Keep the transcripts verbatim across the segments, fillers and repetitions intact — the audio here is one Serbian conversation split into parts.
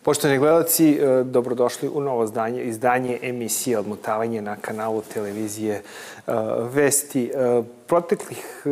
Poštovani gledalci, dobrodošli u novo izdanje emisije Odmotavanje na kanalu televizije Vesti. Proteklih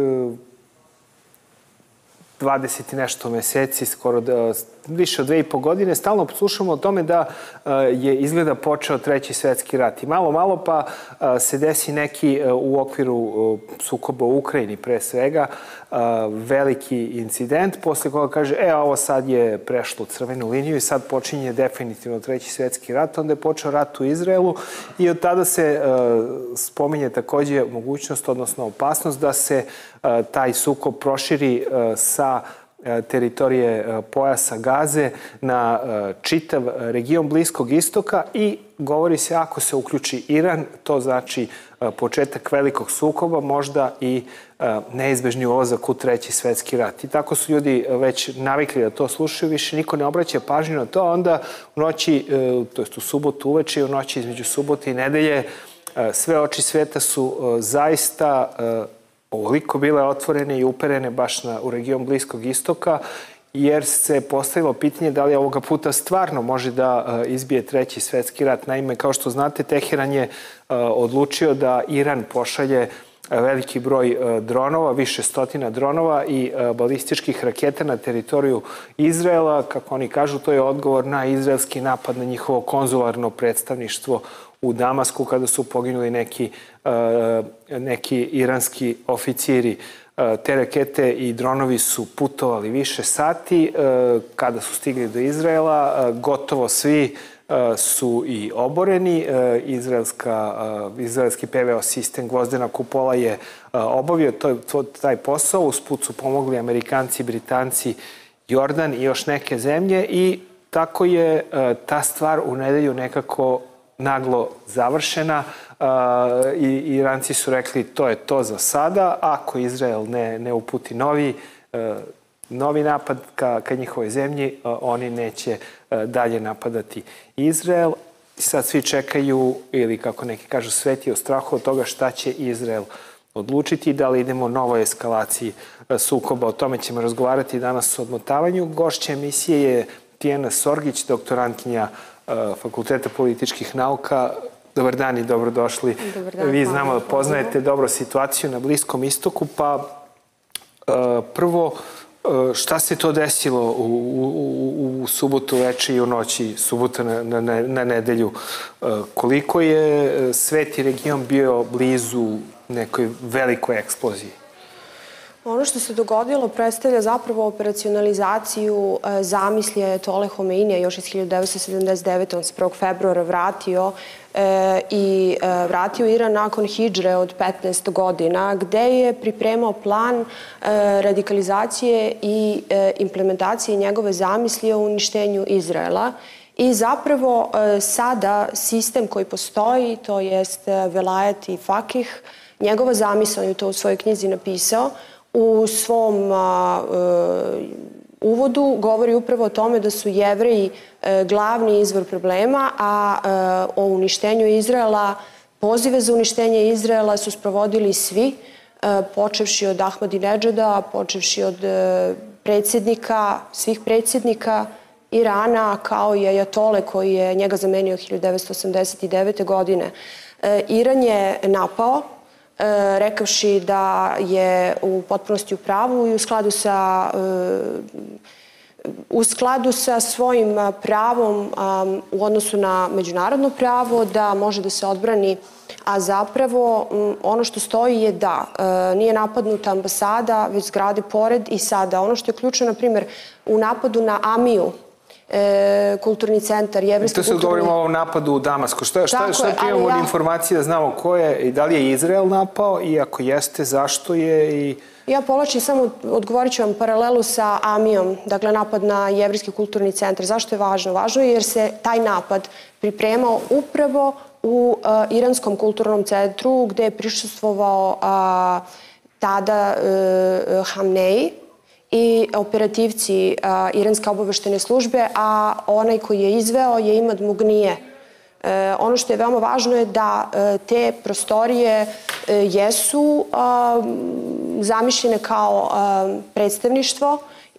dvadeset i nešto meseci, skoro više od dve i po godine, stalno slušamo o tome da je izgleda počeo Treći svetski rat. I malo, malo pa se desi neki u okviru sukoba u Ukrajini pre svega, veliki incident, posle koga kaže, e, ovo sad je prešlo crvenu liniju i sad počinje definitivno Treći svetski rat. Onda je počeo rat u Izraelu i od tada se spominje takođe mogućnost, odnosno opasnost da se taj sukob proširi sa teritorije pojasa Gaze na čitav region Bliskog istoka i govori se ako se uključi Iran, to znači početak velikog sukoba, možda i neizbežni ulazak u Treći svetski rat. I tako su ljudi već navikli da to slušaju, više niko ne obraća pažnju na to, onda u noći, to jest u subotu uveče i u noći između subote i nedelje, sve oči sveta su zaista ovoliko bile otvorene i uperene baš na, u region Bliskog istoka, jer se postavilo pitanje da li ovoga puta stvarno može da izbije Treći svetski rat. Naime, kao što znate, Teheran je odlučio da Iran pošalje veliki broj dronova, više stotina dronova i balističkih raketa na teritoriju Izraela. Kako oni kažu, to je odgovor na izraelski napad na njihovo konzularno predstavništvo u Damasku kada su poginuli neki, neki iranski oficiri. Te rakete i dronovi su putovali više sati. Kada su stigli do Izraela, gotovo svi su i oboreni. Izraelska, izraelski P V O sistem Gvozdena kupola je obavio to, taj posao. Usput su pomogli Amerikanci, Britanci, Jordan i još neke zemlje i tako je ta stvar u nedelju nekako naglo završena. I Iranci su rekli to je to za sada. Ako Izrael ne, ne uputi novi, novi napad ka, ka njihovoj zemlji, oni neće dalje napadati Izrael. Sad svi čekaju, ili kako neki kažu, svet je u strahu od toga šta će Izrael odlučiti, da li idemo novoj eskalaciji sukoba. O tome ćemo razgovarati danas u Odmotavanju. Gošća emisije je Tijana Sorgić, doktorantkinja Fakulteta političkih nauka. Dobar dan i dobrodošli. Dobar dan. Vi znamo da poznajete dobro situaciju na Bliskom istoku, pa prvo, šta se to desilo u, u, u subotu veče i u noći subota na, na, na nedelju? Koliko je sveti region bio blizu nekoj velikoj eksploziji? Ono što se dogodilo predstavlja zapravo operacionalizaciju zamisli Ajatole Homeinija još iz hiljadu devetsto sedamdeset devete. On se prvog februara vratio e, i e, vratio Iran nakon hidžre od petnaest godina, gde je pripremao plan e, radikalizacije i e, implementacije njegove zamisli o uništenju Izraela. I zapravo e, sada sistem koji postoji, to jest Velajet i Fakih, njegova zamisao je to u svojoj knjizi napisao, u svom a, e, uvodu govori upravo o tome da su Jevreji e, glavni izvor problema, a e, o uništenju Izraela, pozive za uništenje Izraela su sprovodili svi, e, počevši od Ahmadinedžada, počevši od e, predsjednika, svih predsjednika Irana, kao i Ajatole koji je njega zamenio hiljadu devetsto osamdeset devete. godine. E, Iran je napao, rekavši da je u potpunosti u pravu i u skladu sa, u skladu sa svojim pravom u odnosu na međunarodno pravo da može da se odbrani, a zapravo ono što stoji je da nije napadnuta ambasada, već zgrade pored i sada. Ono što je ključno, na primjer, u napadu na Amiju, E, kulturni centar, jevrijski kulturni... To se govorimo o ovom napadu u Damasku. Šta, šta, šta imamo od informacije da znamo ko je i da li je Izrael napao i ako jeste, zašto je i... Ja povlačim samo, odgovorit ću vam paralelu sa Amijom, dakle napad na jevrijski kulturni centar. Zašto je važno? Važno je jer se taj napad pripremao upravo u a, iranskom kulturnom centru gde je prisustvovao a, tada a, Hamneji i operativci a, iranske obaveštene službe, a onaj koji je izveo je Imad Mugnije. E, ono što je veoma važno je da e, te prostorije e, jesu a, zamišljene kao a, predstavništvo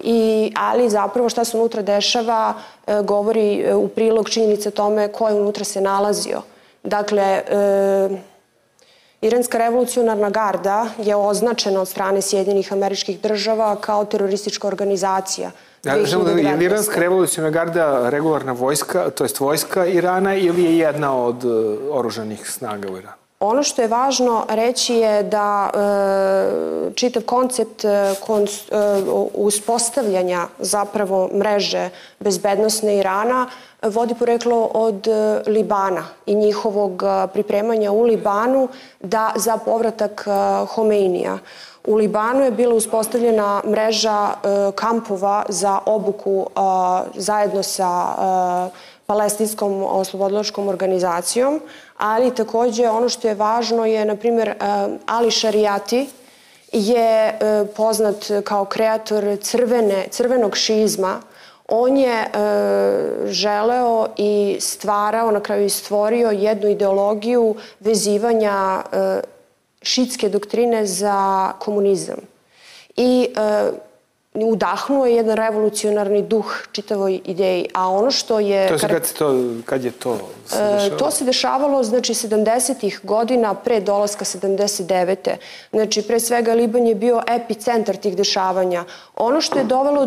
I, ali zapravo šta se unutra dešava govori u prilog činjenica tome ko je unutra se nalazio. Dakle, Iranska revolucionarna garda je označena od strane Sjedinjenih Američkih Država kao teroristička organizacija. Je li Iranska revolucionarna garda regularna vojska, to jest vojska Irana ili je jedna od oružanih snaga u Iranu? Ono što je važno reći je da čitav koncept uspostavljanja zapravo mreže bezbednosne Irana vodi poreklo od Libana i njihovog pripremanja u Libanu za povratak Homeinija. U Libanu je bila uspostavljena mreža kampova za obuku zajedno sa palestinskom oslobodilačkom organizacijom, ali takođe ono što je važno je, na primjer, Ali Šarijati je poznat kao kreator crvenog šiizma. On je želeo i stvarao, na kraju i stvorio jednu ideologiju vezivanja šiitske doktrine za komunizam. I udahnuo je jedan revolucionarni duh čitavoj ideji, a ono što je... To je kad je to se dešavalo? To se dešavalo, znači, sedamdesetih godina pre dolaska sedamdeset devete. Znači, pre svega, Liban je bio epicentar tih dešavanja. Ono što je dovelo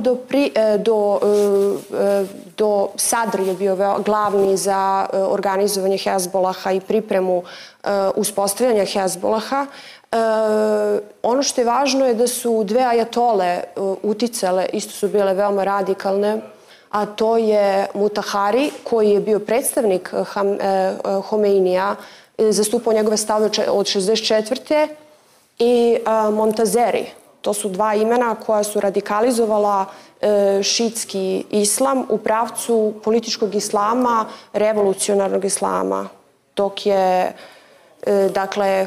do... Sadr je bio glavni za organizovanje Hezbolaha i pripremu uspostavljanja Hezbolaha. Ono što je važno je da su dve ajatole uticale, isto su bile veoma radikalne, a to je Mutahari, koji je bio predstavnik Homeinija, zastupao njegove stave od šezdeset četvrte i Montazeri. To su dva imena koja su radikalizovala šiitski islam u pravcu političkog islama, revolucionarnog islama, dok je dakle,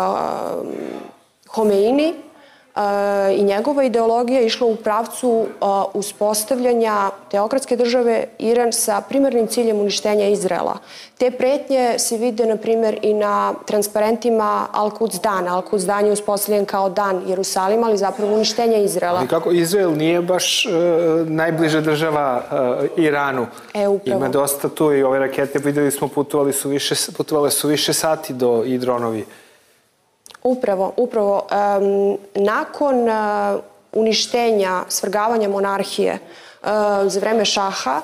Homeini i njegova ideologija išla u pravcu uspostavljanja teokratske države Iran sa primarnim ciljem uništenja Izraela. Te pretnje se vide, na primjer, i na transparentima Al-Quds dana. Al-Quds dan je uspostavljen kao dan Jerusalima, ali zapravo uništenja Izraela. Ali kako Izrael nije baš najbliža država Iranu? E, upravo. Ima dosta tu i ove rakete, videli smo, putovale su više sati do i dronovi. Upravo, upravo. Nakon uništenja, svrgavanja monarhije za vreme šaha,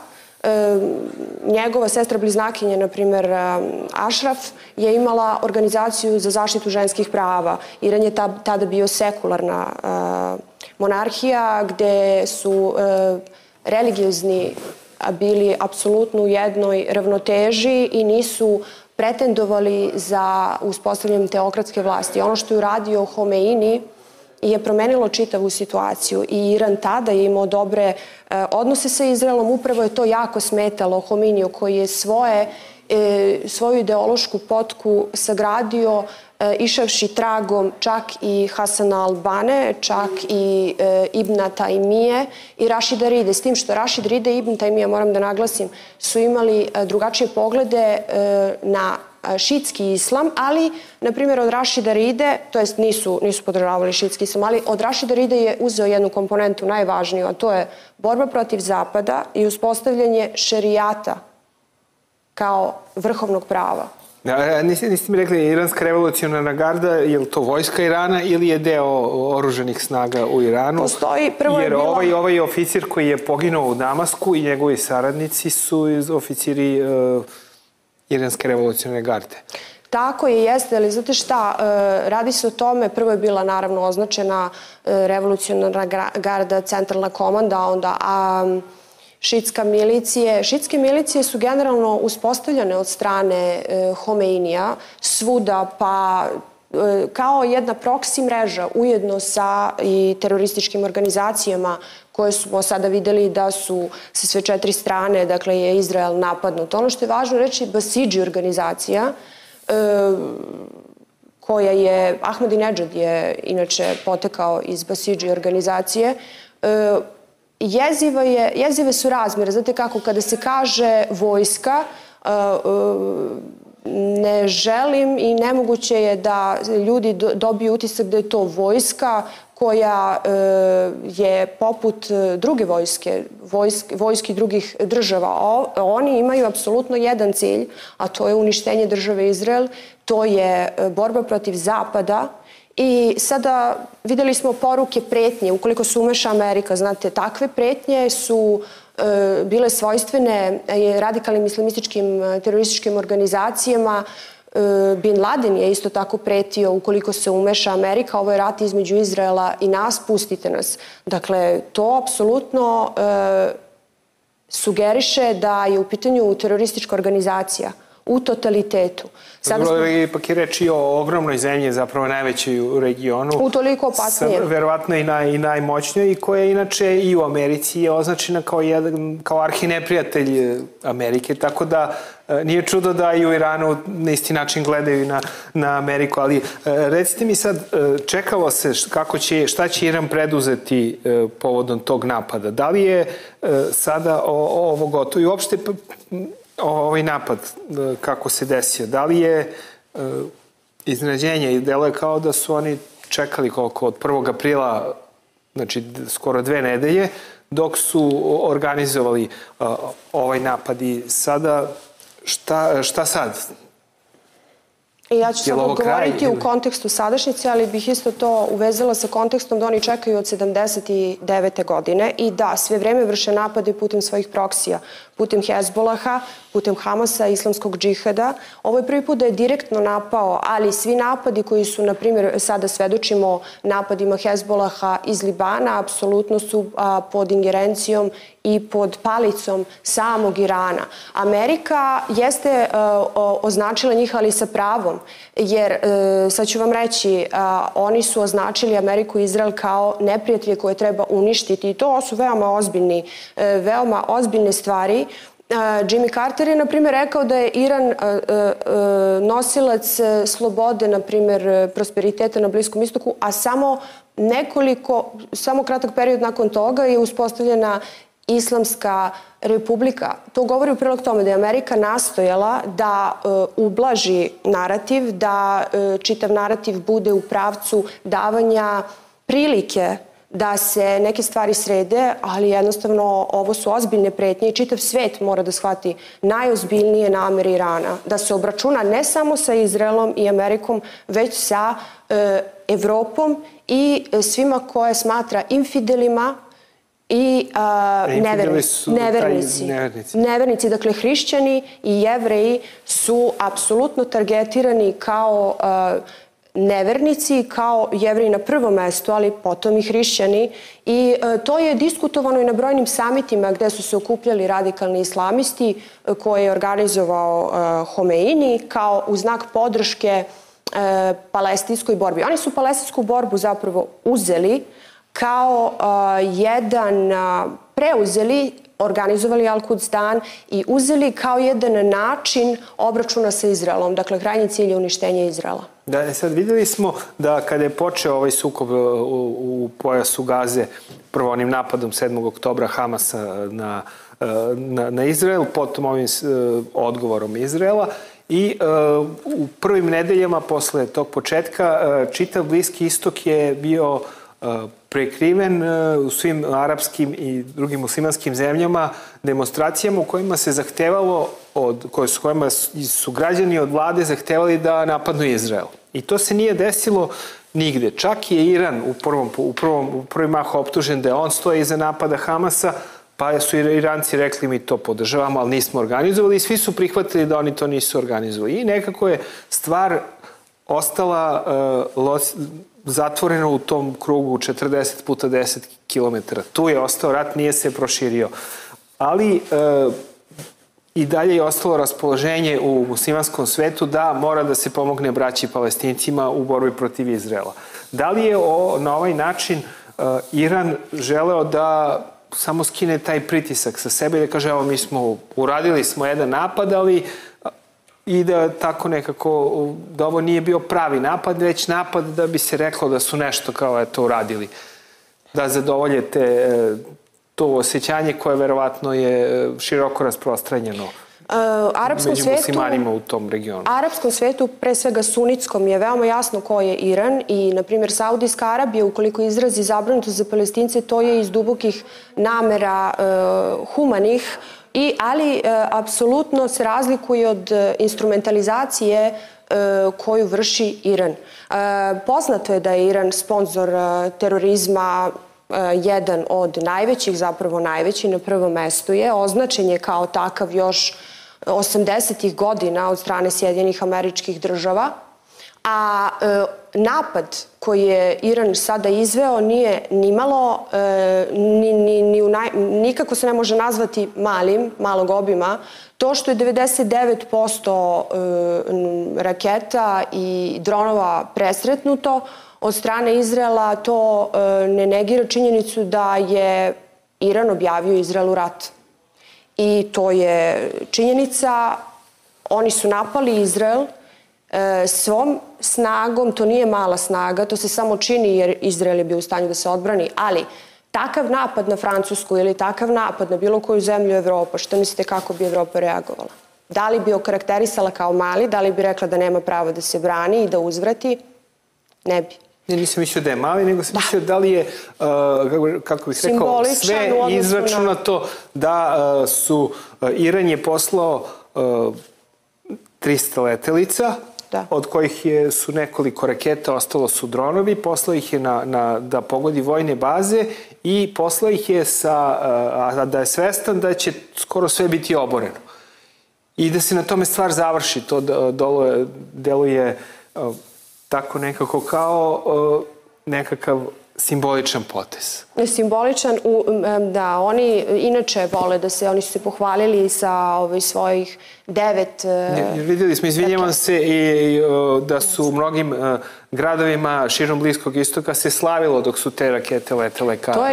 njegova sestra bliznakinja, na primjer Ašraf, je imala organizaciju za zaštitu ženskih prava. Iran je tada bio sekularna monarhija gde su religiozni bili apsolutno u jednoj ravnoteži i nisu pretendovali za uspostavljanjem teokratske vlasti. Ono što je uradio Homeini je promenilo čitavu situaciju i Iran tada je imao dobre odnose sa Izraelom. Upravo je to jako smetalo Homeiniju koji je svoju ideološku potku sagradio išavši tragom čak i Hasana al-Bane, čak i Ibna Taymije i Rašida Ride. S tim što Rašid Ride i Ibn Taymija, moram da naglasim, su imali drugačije poglede na šiitski islam, ali, na primjer, od Rašida Ride, to jest nisu podržavali šiitski islam, ali od Rašida Ride je uzeo jednu komponentu najvažniju, a to je borba protiv Zapada i uspostavljanje šerijata kao vrhovnog prava. Niste mi rekli, Iranska revolucionarna garda, je li to vojska Irana ili je deo oruženih snaga u Iranu? Postoji, prvo je bilo... Jer ovaj oficir koji je poginuo u Damasku i njegovi saradnici su oficiri Iranske revolucionarne garde. Tako je, jeste, ali znate šta, radi se o tome, prvo je bila naravno označena revolucionarna garda, centralna komanda, onda šiitska milicije. Šiitske milicije su generalno uspostavljene od strane Homeinija svuda, pa kao jedna proksi mreža, ujedno sa i terorističkim organizacijama koje smo sada videli da su sa sve četiri strane, dakle je Izrael napadnut. Ono što je važno reći, Basidži organizacija, koja je, Ahmadinejad je inače potekao iz Basidži organizacije, jezive su razmjere. Znate kako, kada se kaže vojska, ne želim i nemoguće je da ljudi dobiju utisak da je to vojska koja je poput druge vojske, vojski drugih država. Oni imaju apsolutno jedan cilj, a to je uništenje države Izrael, to je borba protiv Zapada. I sada videli smo poruke pretnje, ukoliko se umeša Amerika, znate, takve pretnje su bile svojstvene radikalnim islamističkim terorističkim organizacijama. Bin Laden je isto tako pretio ukoliko se umeša Amerika, ovo je rat između Izraela i nas, pustite nas. Dakle, to apsolutno sugeriše da je u pitanju teroristička organizacija u totalitetu. Ipak je reč i o ogromnoj zemlji, zapravo najvećoj u regionu. Utoliko opasnije. Verovatno i najmoćnijoj i koja je inače i u Americi je označena kao arhineprijatelj Amerike, tako da nije čudo da i u Iranu na isti način gledaju na Ameriku. Ali recite mi sad, čekalo se šta će Iran preduzeti povodom tog napada? Da li je sada ovo gotovo? I uopšte ovaj napad, kako se desio, da li je iznenađenje i delo je kao da su oni čekali koliko od prvog aprila, znači skoro dve nedelje, dok su organizovali ovaj napad i sada, šta sad? Ja ću sad odgovoriti u kontekstu sadašnjice, ali bih isto to uvezala sa kontekstom da oni čekaju od sedamdeset devete godine i da sve vreme vrše napade putem svojih proksija, putem Hezbolaha, putem Hamasa, islamskog džihada. Ovo je prvi put da je direktno napao, ali svi napadi koji su, na primjer, sada svedočimo napadima Hezbolaha iz Libana, apsolutno su pod ingerencijom i pod palicom samog Irana. Amerika jeste označila njih, ali sa pravom, jer, sad ću vam reći, oni su označili Ameriku i Izrael kao neprijatelje koje treba uništiti i to su veoma ozbiljni, veoma ozbiljne stvari. Jimmy Carter je, na primjer, rekao da je Iran nosilac slobode, na primjer, prosperiteta na Bliskom istoku, a samo nekoliko, samo kratak period nakon toga je uspostavljena Islamska republika. To govori u prilog tome da je Amerika nastojala da ublaži narativ, da čitav narativ bude u pravcu davanja prilike da se neke stvari srede, ali jednostavno ovo su ozbiljne pretnje i čitav svet mora da shvati najozbiljnije namere Irana, da se obračuna ne samo sa Izraelom i Amerikom, već sa Evropom i svima koje smatra infidelima i nevernici. Nevernici, dakle, hrišćani i Jevreji su apsolutno targetirani kao nevernici, kao Jevreji na prvom mestu, ali potom i hrišćani. I to je diskutovano i na brojnim samitima gde su se okupljali radikalni islamisti koje je organizovao Homeini kao u znak podrške palestinskoj borbi. Oni su palestinsku borbu zapravo uzeli kao jedan, preuzeli, organizovali Al-Quds dan i uzeli kao jedan način obračuna sa Izraelom. Dakle, krajnji cilj je uništenje Izraela. Da, sad videli smo da kada je počeo ovaj sukob u pojasu Gaze, prvo onim napadom sedmog oktobra Hamasa na Izrael, potom ovim odgovorom Izraela, i u prvim nedeljama posle tog početka čitav Bliski istok je bio prekriven u svim arapskim i drugim muslimanskim zemljama demonstracijama u kojima se zahtevalo, s kojima su građani od vlade zahtevali da napadnu Izrael. I to se nije desilo nigde. Čak je Iran u prvi mah optužen da on stoji iza napada Hamasa, pa su Iranci rekli mi to podržavamo, ali nismo organizovali i svi su prihvatili da oni to nisu organizovali. I nekako je stvar ostala zatvorena u tom krugu četrdeset puta deset kilometara. Tu je ostao rat, nije se proširio. Ali i dalje je ostalo raspoloženje u muslimanskom svetu da mora da se pomogne braći Palestincima u borbi protiv Izraela. Da li je na ovaj način Iran želeo da samo skine taj pritisak sa sebe i da kaže evo mi smo uradili smo jedan napad, ali i da tako nekako, da ovo nije bio pravi napad, već napad da bi se reklo da su nešto kao eto uradili. Da zadovoljete to osjećanje koje verovatno je široko rasprostranjeno. među muslimanima u tom regionu? Arapskom svetu, pre svega sunitskom, je veoma jasno ko je Iran i, na primjer, Saudijska Arabija, ukoliko izrazi zabrinutost za Palestince, to je iz dubokih namera humanih, ali apsolutno se razlikuje od instrumentalizacije koju vrši Iran. Poznato je da je Iran sponzor terorizma, jedan od najvećih, zapravo najveći, na prvom mestu je. Označen je kao takav još osamdesetih godina od strane Sjedinjenih Američkih Država, a napad koji je Iran sada izveo nije nimalo, nikako se ne može nazvati malim, malog obima. To što je devedeset devet posto raketa i dronova presretnuto od strane Izraela, to ne negira činjenicu da je Iran objavio Izraelu rat. I to je činjenica. Oni su napali Izrael svom snagom, to nije mala snaga, to se samo čini jer Izrael je bio u stanju da se odbrani, ali takav napad na Francusku ili takav napad na bilo koju zemlju Evropa, što mislite kako bi Evropa reagovala? Da li bi okarakterisala kao mali, da li bi rekla da nema pravo da se brani i da uzvrati? Ne bi. Ne, nisam mislio da je mali, nego sam mislio da li je, kako bih rekao, sve izračunato da su, Iran je poslao trista letelica, od kojih su nekoliko raketa, ostalo su dronovi, poslao ih je da pogodi vojne baze i poslao ih je da je svestan da će skoro sve biti oboreno. I da se na tome stvar završi. To deluje tako nekako kao nekakav simboličan potez. Simboličan, da. Oni inače vole da se, oni su se pohvalili sa svojih devet... Vidjeli smo, izvinjavam se, da su u mnogim gradovima širom Bliskog istoka se slavilo dok su te rakete letele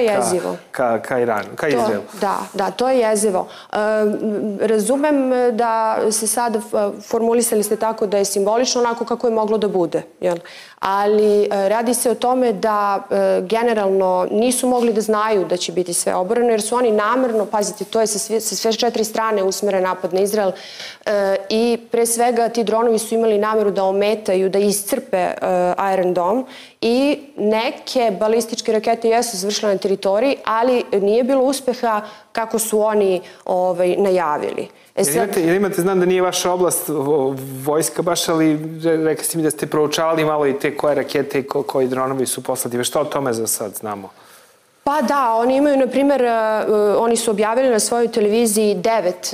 ka Iranu, ka Izraelu. Da, da, to je jezivo. Razumem da se sad formulisali ste tako da je simbolično onako kako je moglo da bude, ali radi se o tome da generalno nisu mogli da znaju da će biti sve oboreno, jer su oni namerno, pazite, to je sa sve četiri strane usmeren napad na Izrael i pre svega ti dronovi su imali nameru da ometaju, da iscrpe Iron Dome i neke balističke rakete jesu završile na teritoriji, ali nije bilo uspeha kako su oni najavili. Jer imate, znam da nije vaša oblast vojska baš, ali rekli ste mi da ste proučavali malo i te koje rakete i koji dronovi su poslati. Šta o tome za sad znamo? Pa da, oni imaju, na primjer, oni su objavili na svojoj televiziji devet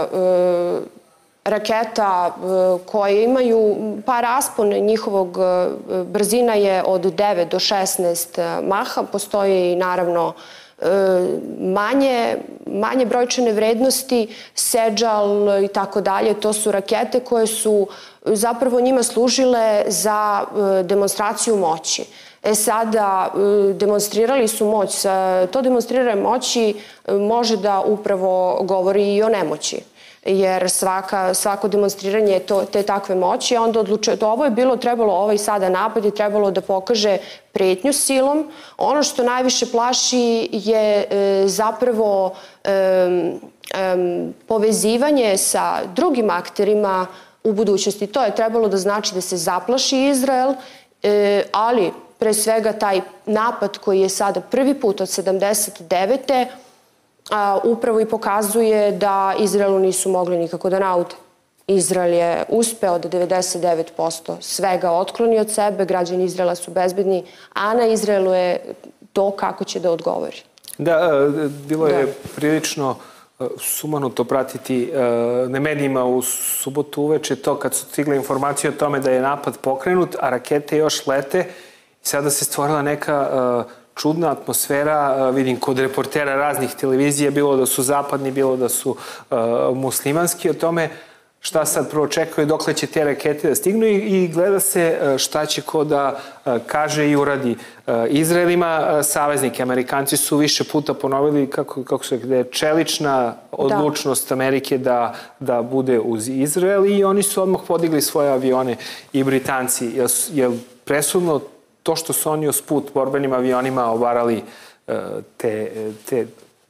raketa koje imaju, pa raspon njihovog brzina je od devet do šesnaest maha. Postoje i naravno manje brojčane vrednosti, Sedžal i tako dalje. To su rakete koje su zapravo njima služile za demonstraciju moći. E sada, demonstrirali su moć. To demonstriranje moći može da upravo govori i o nemoći. Jer svako demonstriranje te takve moći, onda odlučuje, ovo je bilo trebalo, ovaj sada napad je trebalo da pokaže pretnju silom. Ono što najviše plaši je zapravo povezivanje sa drugim akterima u budućnosti. To je trebalo da znači da se zaplaši Izrael, ali pre svega taj napad koji je sada prvi put od sedamdeset devete upravo i pokazuje da Izraelu nisu mogli nikako da naude. Izrael je uspeo da devedeset devet posto svega otkloni od sebe, građani Izraela su bezbedni, a na Izraelu je to kako će da odgovori. Da, bilo je prilično sumanuto pratiti na medijima u subotu uveče to kad su stigle informacije o tome da je napad pokrenut, a rakete još lete i sada se stvorila neka čudna atmosfera, vidim kod reportera raznih televizija, bilo da su zapadni, bilo da su muslimanski, o tome šta sad prvo čekaju, dokle će te rakete da stignu i gleda se šta će ko da kaže i uradi. Izrael ima saveznike. Amerikanci su više puta ponovili kako se da je čelična odlučnost Amerike da bude uz Izrael i oni su odmah podigli svoje avione i Britanci. Je li presudno to što su oni usput borbenim avionima obarali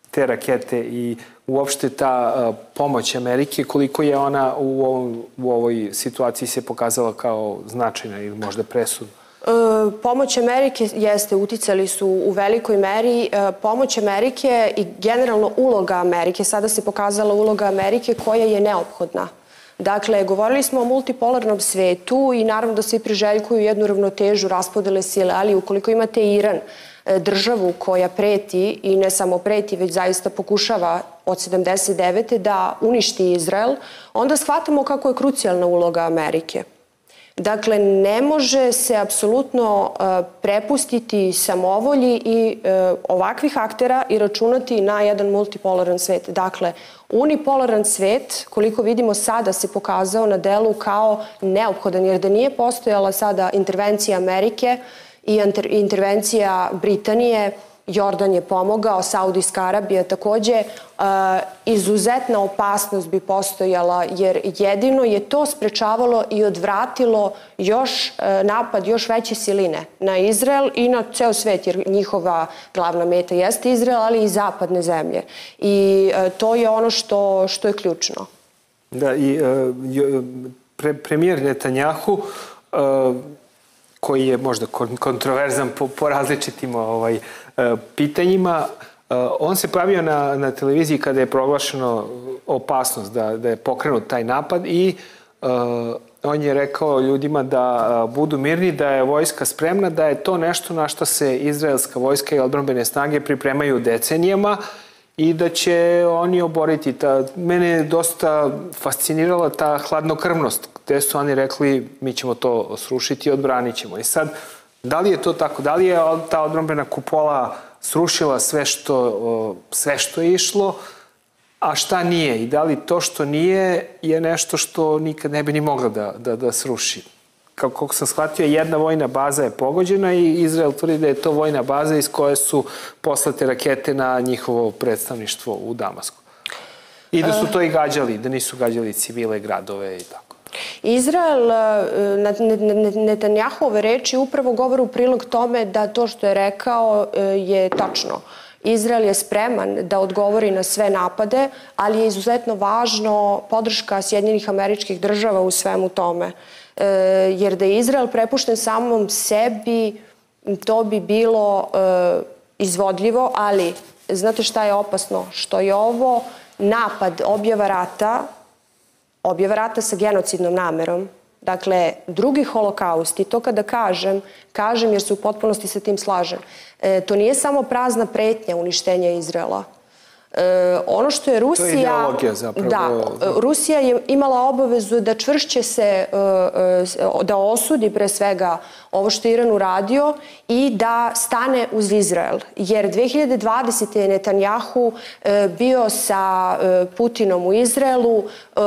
te rakete i uopšte ta pomoć Amerike, koliko je ona u, ovom, u ovoj situaciji se pokazala kao značajna ili možda presudna? E, pomoć Amerike jeste, uticali su u velikoj meri. E, pomoć Amerike i generalno uloga Amerike, sada se pokazala uloga Amerike koja je neophodna. Dakle, govorili smo o multipolarnom svetu i naravno da se priželjkuju jednu ravnotežu raspodele sile, ali ukoliko imate Iran, državu koja preti i ne samo preti, već zaista pokušava od sedamdeset devete da uništi Izrael, onda shvatamo kako je krucijalna uloga Amerike. Dakle, ne može se apsolutno prepustiti samovolji i ovakvih aktera i računati na jedan multipolaran svet. Dakle, unipolaran svet, koliko vidimo sada, se pokazao na delu kao neophodan, jer da nije postojala sada intervencija Amerike i intervencija Britanije, Jordan je pomogao, Saudijska Arabija takođe, izuzetna opasnost bi postojala, jer jedino je to sprečavalo i odvratilo još napad, još veće siline na Izrael i na ceo svet, jer njihova glavna meta jeste Izrael, ali i zapadne zemlje. I to je ono što, što je ključno. Da, i pre, premijer Netanjahu, koji je možda kontroverzan po, po različitim ovaj, pitanjima, on se pojavio na, na televiziji kada je proglašeno opasnost da, da je pokrenut taj napad i uh, on je rekao ljudima da budu mirni, da je vojska spremna, da je to nešto na što se izraelska vojska i odbrambene snage pripremaju decenijama i da će oni oboriti. Ta, mene je dosta fascinirala ta hladnokrvnost, gde su oni rekli mi ćemo to srušiti i odbranit ćemo. I sad, da li je to tako? Da li je ta odbrambena kupola srušila sve što, sve što je išlo, a šta nije? I da li to što nije je nešto što nikad ne bi ni mogla da, da, da sruši? Kako sam shvatio, jedna vojna baza je pogođena i Izrael tvrdi da je to vojna baza iz koje su poslate rakete na njihovo predstavništvo u Damasku. I da su to i gađali, da nisu gađali civile, gradove i tako. Izrael, Netanjahove reči upravo govore u prilog tome da to što je rekao je tačno. Izrael je spreman da odgovori na sve napade, ali je izuzetno važno podrška Sjedinjenih Američkih Država u svemu tome. Jer da je Izrael prepušten samom sebi, to bi bilo izvodljivo, ali znate šta je opasno? Što je ovo napad, objava rata, objava rata sa genocidnom namerom. Dakle, drugi holokaust, i to kada kažem, kažem jer se u potpunosti sa tim slažem, e, to nije samo prazna pretnja uništenja Izraela. E, ono što je Rusija... To je ideologija zapravo. Da, Rusija je imala obavezu da čvršće se, da osudi pre svega ovo što je Iran uradio i da stane uz Izrael. Jer dve hiljade dvadesete je Netanjahu bio sa Putinom u Izraelu,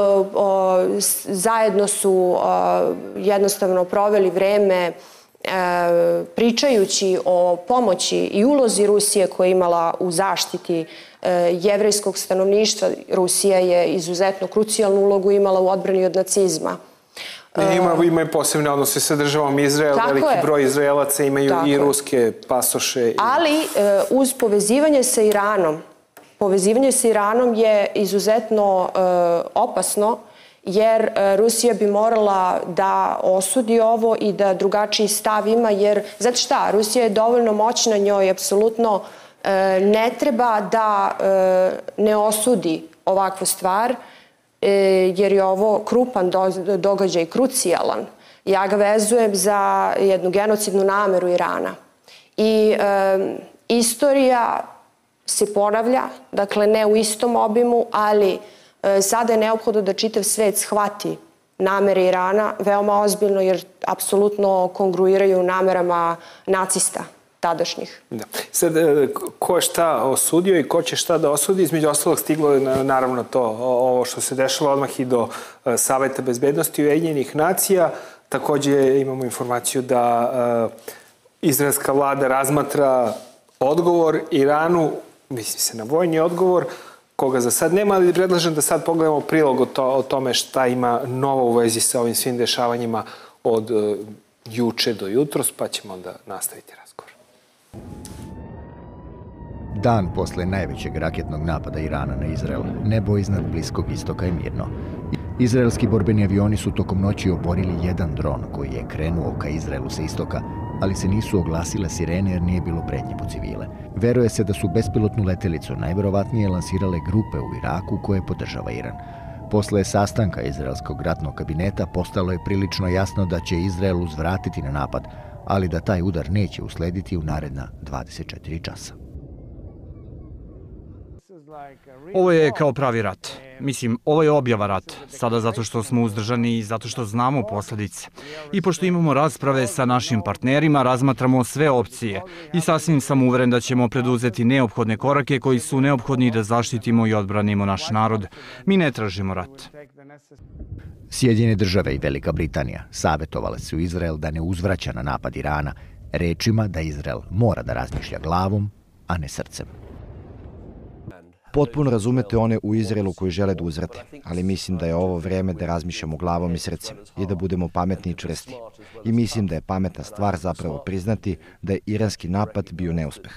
zajedno su jednostavno proveli vreme pričajući o pomoći i ulozi Rusije koja je imala u zaštiti jevrejskog stanovništva. Rusija je izuzetno krucijalnu ulogu imala u odbrani od nacizma. Ima, ima i posebne odnose sa državom Izrael, veliki broj Izraelaca imaju i ruske pasoše. Ali uz povezivanje sa Iranom, povezivanje sa Iranom je izuzetno opasno, jer Rusija bi morala da osudi ovo i da drugačiji stav ima, jer, znate šta, Rusija je dovoljno moćna, njoj apsolutno ne treba da ne osudi ovakvu stvar, jer je ovo krupan događaj, krucijalan. Ja ga vezujem za jednu genocidnu nameru Irana. I istorija se ponavlja, dakle ne u istom obimu, ali sada je neophodno da čitav svet shvati namere Irana veoma ozbiljno, jer apsolutno kongruiraju namerama nacista tadašnjih. Da. Sad, ko je šta osudio i ko će šta da osudi, između ostalog stiglo je naravno to, ovo što se dešava odmah i do Saveta bezbednosti Ujedinjenih nacija. Takođe imamo informaciju da izraelska vlada razmatra odgovor Iranu, misli se na vojni odgovor, koga za sad nema, ali predlažem da sad pogledamo prilog o, to, o tome šta ima novo u vezi sa ovim svim dešavanjima od uh, juče do jutros, pa ćemo onda nastaviti razgovor. Dan posle najvećeg raketnog napada Irana na Izrael, nebo iznad Bliskog istoka je mirno. Izraelski borbeni avioni su tokom noći oborili jedan dron koji je krenuo ka Izraelu sa istoka, ali se nisu oglasile sirene jer nije bilo pretnje po civile. Veruje se da su bespilotnu letelicu najverovatnije lansirale grupe u Iraku koje podržava Iran. Posle sastanka izraelskog ratnog kabineta postalo je prilično jasno da će Izrael uzvratiti na napad, ali da taj udar neće uslediti u naredna dvadeset četiri časa. Ovo je kao pravi rat. Mislim, ovo je objava rata. Sada zato što smo uzdržani i zato što znamo posledice. I pošto imamo rasprave sa našim partnerima, razmatramo sve opcije. I sasvim sam uveren da ćemo preduzeti neophodne korake koji su neophodni da zaštitimo i odbranimo naš narod. Mi ne tražimo rat. Sjedinjene države i Velika Britanija savetovale su Izrael da ne uzvraća na napad Irana, rečima da Izrael mora da razmišlja glavom, a ne srcem. Potpuno razumete one u Izraelu koji žele da uzvrate, ali mislim da je ovo vreme da razmišljamo glavom i srcem i da budemo pametni i čvrsti. I mislim da je pametna stvar zapravo priznati da je iranski napad bio neuspeh.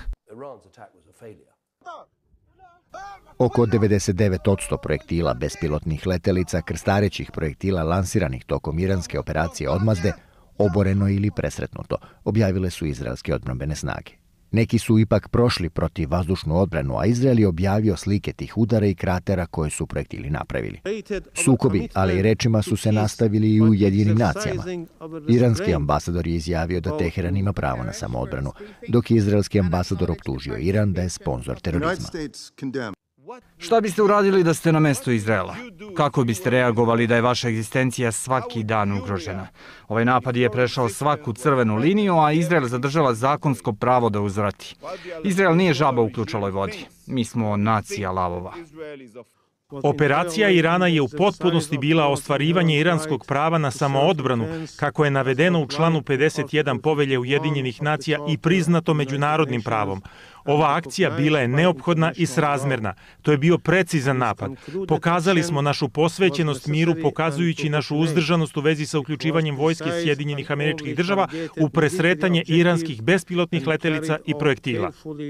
Oko devedeset devet posto projektila bespilotnih letelica krstarećih projektila lansiranih tokom iranske operacije odmazde oboreno ili presretnuto, objavile su izraelske odbrambene snage. Neki su ipak prošli protiv vazdušnu odbranu, a Izrael je objavio slike tih udara i kratera koje su projektili napravili. Sukobi, ali i rečima su se nastavili i u Ujedinjenim nacijama. Iranski ambasador je izjavio da Teheran ima pravo na samoodbranu, dok je izraelski ambasador optužio Iran da je sponzor terorizma. Šta biste uradili da ste na mesto Izraela? Kako biste reagovali da je vaša egzistencija svaki dan ugrožena? Ovaj napad je prešao svaku crvenu liniju, a Izrael zadržava zakonsko pravo da uzvrati. Izrael nije žaba u ključaloj vodi. Mi smo nacija lavova. Operacija Irana je u potpunosti bila ostvarivanje iranskog prava na samoodbranu, kako je navedeno u članu pedeset jedan Povelje Ujedinjenih nacija i priznato međunarodnim pravom. Ova akcija bila je neophodna i srazmerna. To je bio precizan napad. Pokazali smo našu posvećenost miru, pokazujući našu uzdržanost u vezi sa uključivanjem vojske Sjedinjenih Američkih Država u presretanje iranskih bespilotnih letelica i projektila.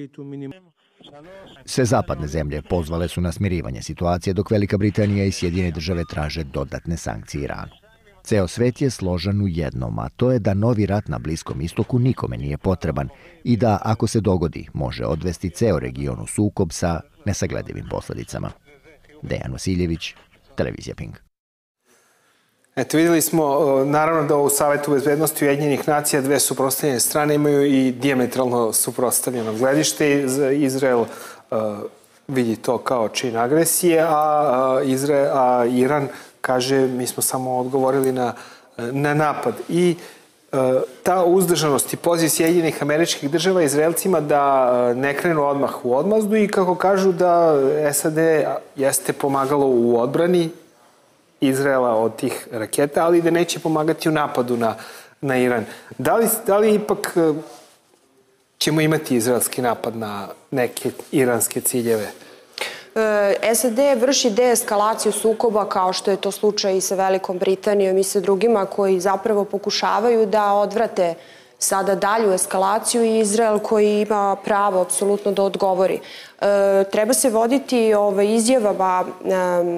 Sve zapadne zemlje pozvale su na smirivanje situacije, dok Velika Britanija i Sjedinjene države traže dodatne sankcije Iranu. Ceo svet je složan u jednom, a to je da novi rat na Bliskom istoku nikome nije potreban i da, ako se dogodi, može odvesti ceo region u sukob sa nesagledivim posledicama. Dejan Vasiljević, Televizija Pink. Eto, videli smo, naravno da u Savetu bezbednosti Ujedinjenih nacija dve suprotstavljene strane imaju i dijametralno suprotstavljeno gledište. Izrael uh, vidi to kao čin agresije, a, Izrael, a Iran kaže mi smo samo odgovorili na, na napad. I uh, ta uzdržanost i poziv Sjedinjenih Američkih Država Izraelcima da uh, ne krenu odmah u odmazdu i kako kažu da S A D jeste pomagalo u odbrani Izraela od tih raketa, ali da neće pomagati u napadu na, na Iran. Da li, da li ipak ćemo imati izraelski napad na neke iranske ciljeve? S A D vrši deeskalaciju sukoba kao što je to slučaj i sa Velikom Britanijom i sa drugima koji zapravo pokušavaju da odvrate sada dalju eskalaciju i Izrael koji ima pravo apsolutno da odgovori. E, treba se voditi ove, izjavama e,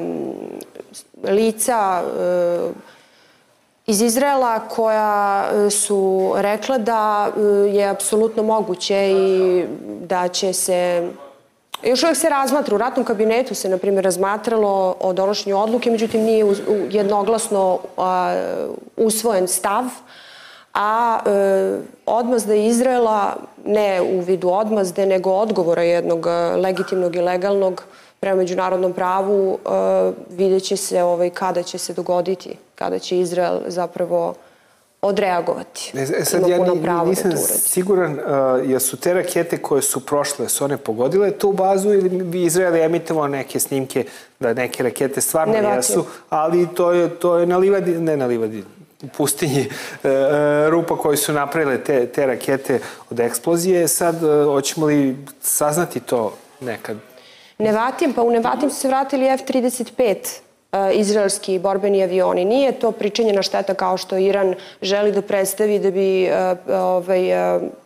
lica e, iz Izraela koja su rekla da je apsolutno moguće i da će se... Još uvijek se razmatra, u ratnom kabinetu se, na primjer, razmatralo o donošenju odluke, međutim nije jednoglasno a, usvojen stav, a e, odmazda Izraela, ne u vidu odmazde, nego odgovora jednog legitimnog i legalnog prema međunarodnom pravu, e, vidjet će se ovaj, kada će se dogoditi, kada će Izrael zapravo odreagovati. E, sad ja ni, nisam siguran, uh, jesu te rakete koje su prošle, su one pogodile tu bazu ili bi Izrael emitovao neke snimke da neke rakete stvarno ne jesu, ali to je, to je na livadi, ne na livadi, u pustinji uh, rupa koji su napravile te, te rakete od eksplozije. Sad, uh, hoćemo li saznati to nekad? Nevatim, pa u Nevatim su se vratili F trideset pet izraelski borbeni avioni. Nije to pričinjena šteta kao što Iran želi da predstavi da bi ovaj,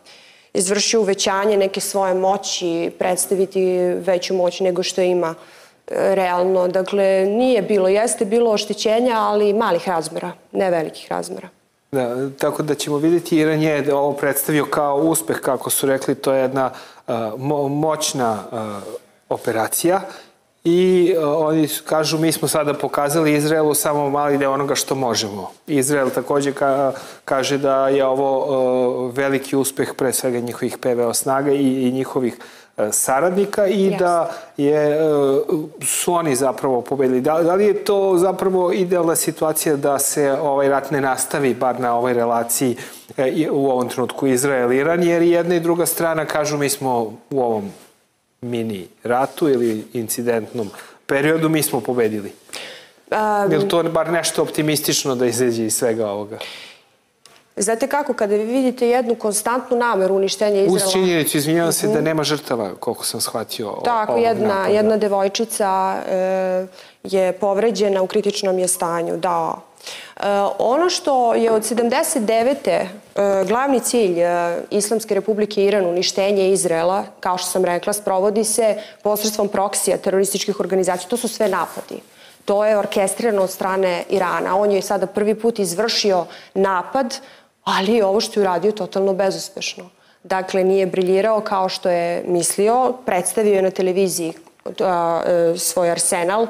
izvršio uvećanje neke svoje moći, predstaviti veću moć nego što ima realno. Dakle, nije bilo, jeste bilo oštećenja, ali malih razmera, ne velikih razmera. Da, tako da ćemo vidjeti, Iran je ovo predstavio kao uspeh, kako su rekli, to je jedna uh, mo moćna uh, operacija i uh, oni kažu mi smo sada pokazali Izraelu samo mali deo onoga što možemo. Izrael takođe ka kaže da je ovo uh, veliki uspeh pre svega njihovih P V O snaga i, i njihovih saradnika i yes. da je, su oni zapravo pobedili. Da, da li je to zapravo idealna situacija da se ovaj rat ne nastavi, bar na ovoj relaciji u ovom trenutku Izrael-Iran, jer jedna i druga strana kažu mi smo u ovom mini ratu ili incidentnom periodu, mi smo pobedili. Um, je li to bar nešto optimistično da izađe iz svega ovoga? Znate kako, kada vi vidite jednu konstantnu nameru uništenja Izraela... Uz činjenicu, izvinjavam se, da nema žrtava, koliko sam shvatio. Tako, jedna, jedna devojčica e, je povređena, u kritičnom je stanju, da. E, ono što je od sedamdeset devete E, glavni cilj e, Islamske republike Iran, uništenje Izraela, kao što sam rekla, sprovodi se posredstvom proksija terorističkih organizacija. To su sve napadi. To je orkestrirano od strane Irana. On je sada prvi put izvršio napad, ali ovo što je uradio totalno bezuspešno. Dakle, nije briljirao kao što je mislio, predstavio je na televiziji svoj arsenal.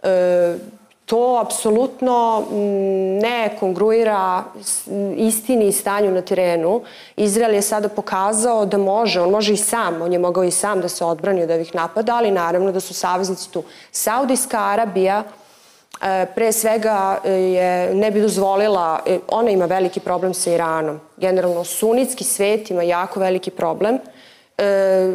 To apsolutno ne kongruira istini i stanju na terenu. Izrael je sada pokazao da može, on može i sam, on je mogao i sam da se odbrani od ovih napada, ali naravno da su saveznici tu. Saudijska Arabija pre svega je, ne bi dozvolila, ona ima veliki problem sa Iranom. Generalno, sunitski svet ima jako veliki problem. E,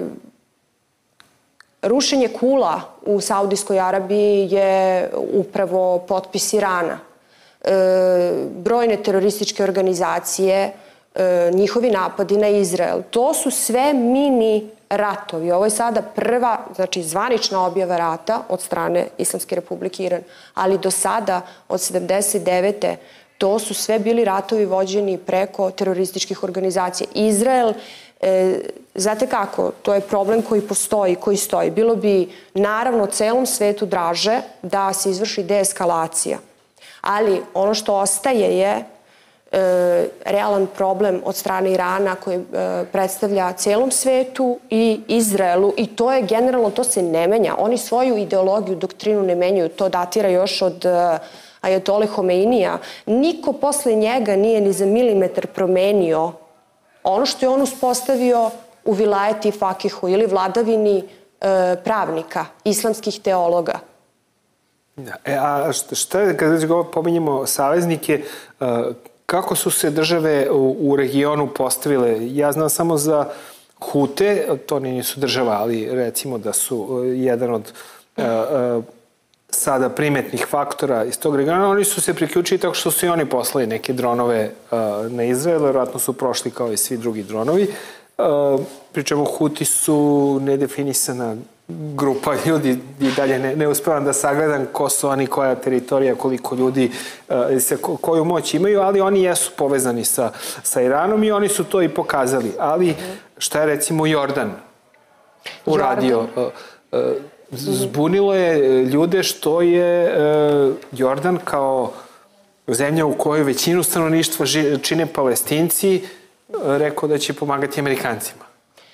rušenje kula u Saudijskoj Arabiji je upravo potpis Irana. E, brojne terorističke organizacije, e, njihovi napadi na Izrael, to su sve mini ratovi. Ovo je sada prva, znači zvanična objava rata od strane Islamske republike Iran, ali do sada, od sedamdeset devete to su sve bili ratovi vođeni preko terorističkih organizacija. Izrael, e, znate kako, to je problem koji postoji, koji stoji. Bilo bi naravno celom svetu draže da se izvrši deeskalacija, ali ono što ostaje je E, realan problem od strane Irana koji e, predstavlja celom svetu i Izraelu, i to je generalno, to se ne menja. Oni svoju ideologiju, doktrinu ne menjaju. To datira još od e, Ajatole Homeinija. Niko posle njega nije ni za milimetar promenio ono što je on uspostavio u vilajeti fakihu ili vladavini e, pravnika, islamskih teologa. E, a šta je, kada pominjemo saveznike, e, kako su se države u, u regionu postavile? Ja znam samo za Hute, to nisu država, ali recimo da su jedan od uh, uh, sada primetnih faktora iz tog regiona. Oni su se priključili tako što su i oni poslali neke dronove uh, na Izrael, verovatno su prošli kao i svi drugi dronovi. Uh, pričamo, Huti su nedefinisana grupa ljudi, i dalje ne, ne uspevam da sagledam ko su oni, koja teritorija, koliko ljudi, uh, ko, koju moć imaju, ali oni jesu povezani sa, sa Iranom i oni su to i pokazali. Ali šta je recimo Jordan uradio? Uh, uh, zbunilo je ljude što je uh, Jordan kao zemlja u kojoj većinu stanovništva ži, čine Palestinci uh, rekao da će pomagati Amerikancima.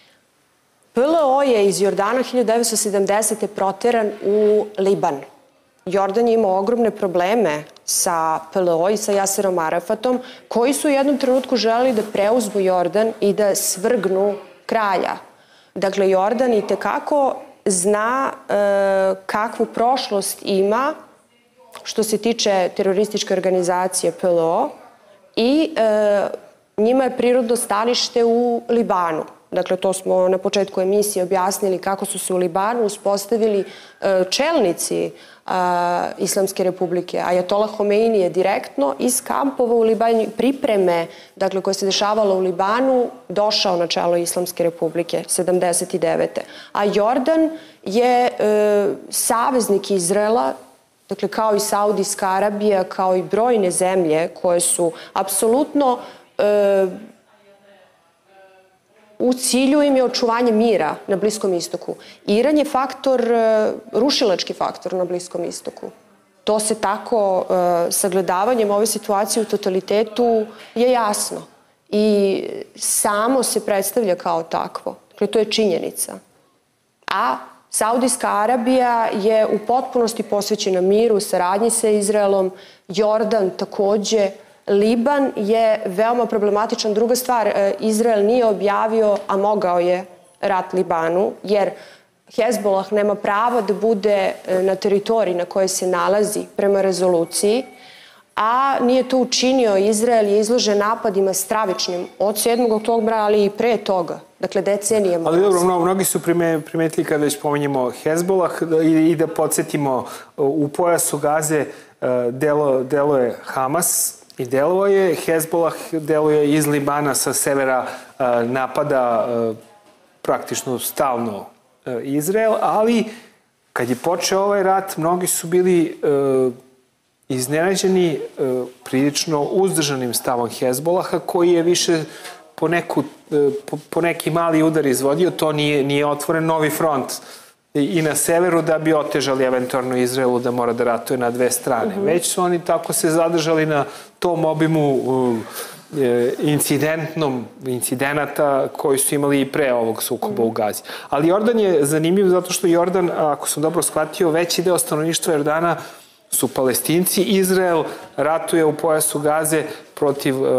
P L O je iz Jordana hiljadu devetsto sedamdesete proteran u Liban. Jordan je imao ogromne probleme sa P L O i sa Jaserom Arafatom, koji su u jednom trenutku želeli da preuzmu Jordan i da svrgnu kralja. Dakle, Jordan i tekako zna e, kakvu prošlost ima što se tiče terorističke organizacije P L O i e, njima je prirodno stanište u Libanu. Dakle, to smo na početku emisije objasnili kako su se u Libanu uspostavili e, čelnici e, Islamske republike. Ajatola Homeini je direktno iz kampova u Libanu, pripreme, dakle, koje se dešavalo u Libanu, došao na čelo Islamske republike sedamdeset devete. A Jordan je e, saveznik Izraela, dakle, kao i Saudijska Arabija, kao i brojne zemlje koje su apsolutno e, u cilju im je očuvanje mira na Bliskom istoku. Iran je faktor, rušilački faktor na Bliskom istoku. To se tako, sagledavanjem ove situacije u totalitetu je jasno. I samo se predstavlja kao takvo. Dakle, to je činjenica. A Saudijska Arabija je u potpunosti posvećena miru, saradnji sa Izraelom, Jordan takođe, Liban je veoma problematičan. Druga stvar, Izrael nije objavio, a mogao je, rat Libanu, jer Hezbolah nema prava da bude na teritoriji na kojoj se nalazi prema rezoluciji, a nije to učinio. Izrael je izložen napadima stravičnim od sedmog oktobra, ali i pre toga. Dakle, decenijama. Ali dobro, mnogi su primetili kada već pominjemo Hezbolah i da podsjetimo u pojasu Gaze delo je Hamas i delo je Hezbolah, delo je iz Libana sa severa napada praktično stalno Izrael, ali kad je počeo ovaj rat, mnogi su bili iznenađeni prilično uzdržanim stavom Hezbolaha, koji je više po, neku, po, po neki mali udar izvodio. To nije, nije otvoren novi front i na severu da bi otežali eventualno Izraelu da mora da ratuje na dve strane. Mm-hmm. Već su oni tako se zadržali na tom obimu incidentnom, incidenata koji su imali i pre ovog sukoba u Gazi. Ali Jordan je zanimljiv zato što Jordan, ako sam dobro shvatio, veći deo stanovništva Jordana su Palestinci. Izrael ratuje u pojasu Gaze protiv e,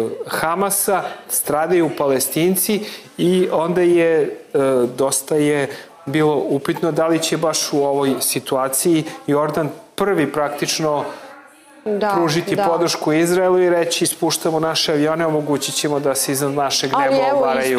Hamasa, stradaju Palestinci i onda je e, dosta je bilo upitno da li će baš u ovoj situaciji Jordan prvi praktično da, pružiti da. podršku Izraelu i reći spuštamo naše avione, omogućit ćemo da se iznad našeg neba obaraju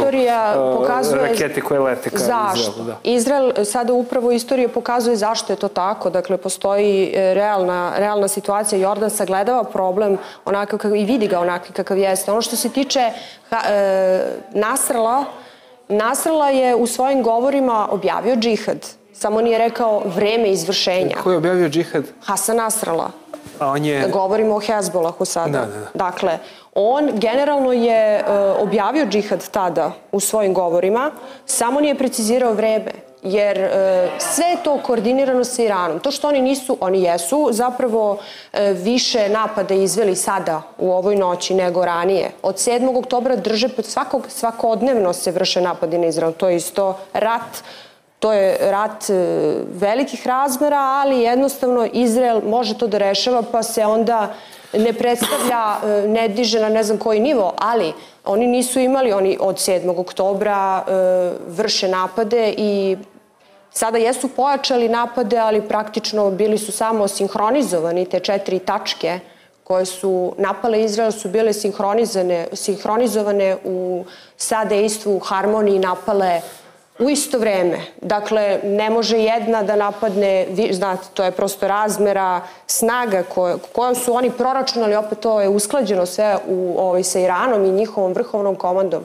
uh, rakete koje lete ka Izraelu. Da. Izrael sada upravo istorija pokazuje zašto je to tako. Dakle, postoji realna, realna situacija. Jordan sagledava problem onakav kakav, i vidi ga onakav kakav jeste. Ono što se tiče ha, e, Nasrala, Nasrala je u svojim govorima objavio džihad. Samo nije rekao vreme izvršenja. Ko je objavio džihad? Hasan Nasrala. A on je... Govorimo o Hezbolahu sada. Da, da, da. Dakle, on generalno je uh, objavio džihad tada u svojim govorima, samo nije precizirao vreme, jer uh, sve je to koordinirano sa Iranom. To što oni nisu, oni jesu zapravo uh, više napada izveli sada u ovoj noći nego ranije. Od sedmog oktobra drže pod svakog, svakodnevno se vrše napadi na Izrael. To je isto rat. To je rat velikih razmera, ali jednostavno Izrael može to da rešava, pa se onda ne predstavlja, ne diže na ne znam koji nivo, ali oni nisu imali, oni od sedmog oktobra vrše napade i sada jesu pojačali napade, ali praktično bili su samo sinhronizovani, te četiri tačke koje su napale Izrael su bile sinhronizovane, sinhronizovane u sadejstvu, u harmoniji napale u isto vreme. Dakle, ne može jedna da napadne, znate, to je prosto razmera snaga koje, kojom su oni proračunali, opet to je usklađeno sve u, ovaj, sa Iranom i njihovom vrhovnom komandom.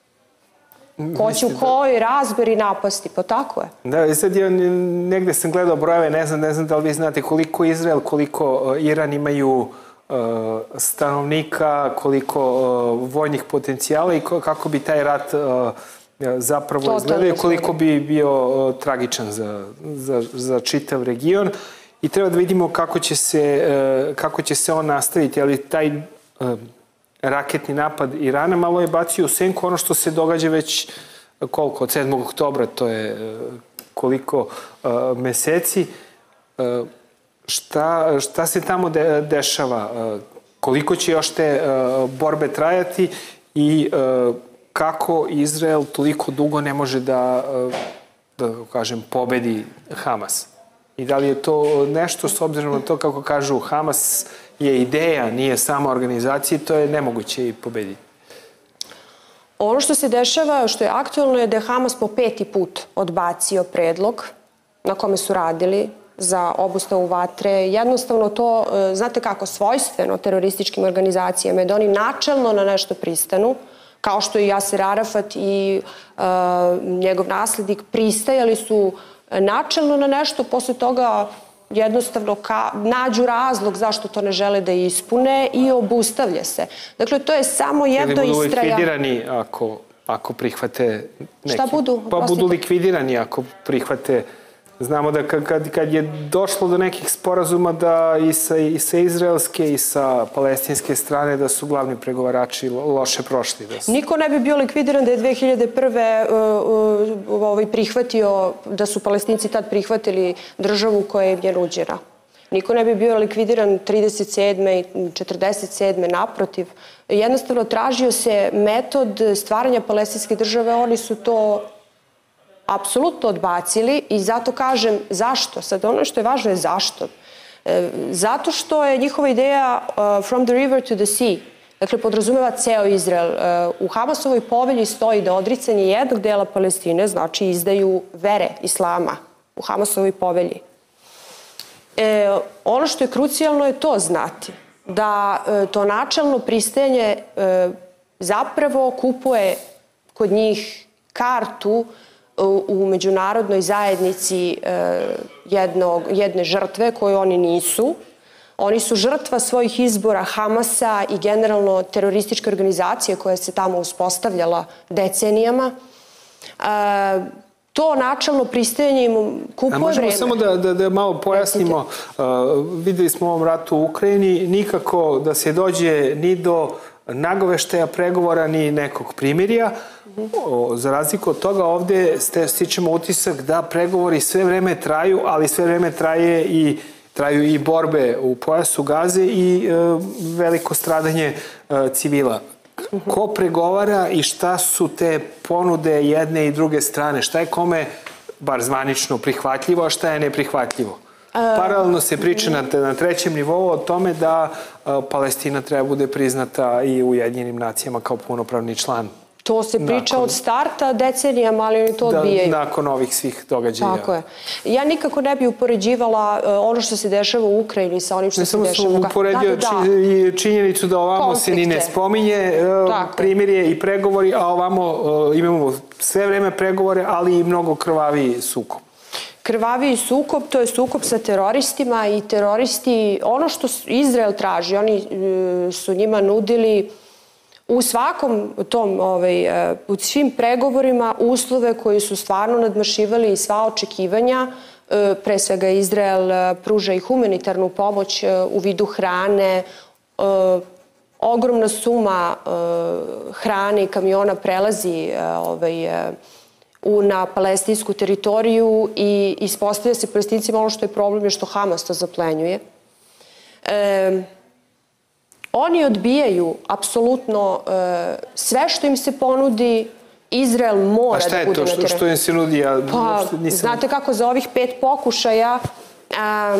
Ko će u kojoj razmeri napasti, pa tako je. Da, i sad ja negde sam gledao brojeve, ne znam, ne znam da li vi znate koliko Izrael, koliko Iran imaju uh, stanovnika, koliko uh, vojnih potencijala i kako bi taj rat uh, zapravo izgledaju, koliko bi bio uh, tragičan za, za, za čitav region i treba da vidimo kako će se, uh, kako će se on nastaviti, ali taj uh, raketni napad Irana malo je bacio u senku ono što se događa već koliko, od sedmog oktobra, to je uh, koliko uh, meseci. Uh, šta, šta se tamo de, dešava? Uh, koliko će još te uh, borbe trajati i uh, kako Izrael toliko dugo ne može da, da kažem, pobedi Hamas. I da li je to nešto, s obzirom na to, kako kažu, Hamas je ideja, nije sama organizacija, to je nemoguće i pobediti. Ono što se dešava, što je aktualno, je da je Hamas po peti put odbacio predlog na kome su radili za obustavu vatre. Jednostavno to, znate kako, svojstveno terorističkim organizacijama je da oni načelno na nešto pristanu, kao što i Jaser Arafat i uh, njegov naslednik pristajali su načelno na nešto, posle toga jednostavno ka, nađu razlog zašto to ne žele da ispune i obustavlja se. Dakle, to je samo jedno istraja... Ili budu likvidirani ako, ako prihvate neki... Šta budu? Pa budu likvidirani ako prihvate. Znamo da kad, kad je došlo do nekih sporazuma da i sa, i sa izraelske i sa palestinske strane da su glavni pregovarači loše prošli. Da su... Niko ne bi bio likvidiran da je dve hiljade prve. Uh, uh, ovaj, prihvatio, da su Palestinci tad prihvatili državu koja im je nuđena. Niko ne bi bio likvidiran trideset sedme i četrdeset sedme naprotiv. Jednostavno tražio se metod stvaranja palestinske države, oni su to apsolutno odbacili i zato kažem zašto. Sad ono što je važno je zašto. E, zato što je njihova ideja uh, from the river to the sea, dakle podrazumeva ceo Izrael. E, u Hamasovoj povelji stoji da odricanje jednog dela Palestine znači izdaju vere islama u Hamasovoj povelji. E, ono što je krucijalno je to znati, da e, to načelno pristajanje e, zapravo kupuje kod njih kartu u, u međunarodnoj zajednici e, jednog, jedne žrtve koje oni nisu. Oni su žrtva svojih izbora Hamasa i generalno terorističke organizacije koja se tamo uspostavljala decenijama. E, To načalno pristajanje im kupuje vreme. Možemo samo da, da, da malo pojasnimo. Uh, videli smo u ovom ratu u Ukrajini nikako da se dođe ni do nagoveštaja pregovora ni nekog primirja. O, za razliku od toga ovde ste, stičemo utisak da pregovori sve vreme traju, ali sve vreme traje i traju i borbe u pojasu Gaze i uh, veliko stradanje uh, civila. Ko pregovara i šta su te ponude jedne i druge strane? Šta je kome, bar zvanično, prihvatljivo, a šta je neprihvatljivo? Paralelno se priča na, na trećem nivou o tome da a, Palestina treba bude priznata i u Ujedinjenim nacijama kao punopravni član. To se priča nakon, od starta decenijama, ali oni to odbijaju. Da, nakon ovih svih događaja. Tako je. Ja nikako ne bi upoređivala uh, ono što se dešava u Ukrajini sa onim što ne se dešava u Gazi. Ne samo sam uporedio da, da. činjenicu da ovamo konflikte. Se ni ne spominje uh, primirje i pregovori, a ovamo uh, imamo sve vreme pregovore, ali i mnogo krvaviji sukob. Krvaviji sukob, to je sukob sa teroristima i teroristi, ono što Izrael traži, oni uh, su njima nudili u svakom tom, ovaj, u svim pregovorima uslove koji su stvarno nadmašivali sva očekivanja. Pre svega Izrael pruža i humanitarnu pomoć u vidu hrane. Ogromna suma hrane i kamiona prelazi ovaj, u, na palestinsku teritoriju i ispostavlja se Palestincima ono što je problem je što Hamas to zaplenjuje. E, Oni odbijaju apsolutno e, sve što im se ponudi. Izrael mora da bude na terenu. A šta je to što, što im se nudi? Ja, pa, nisam... Znate kako za ovih pet pokušaja a,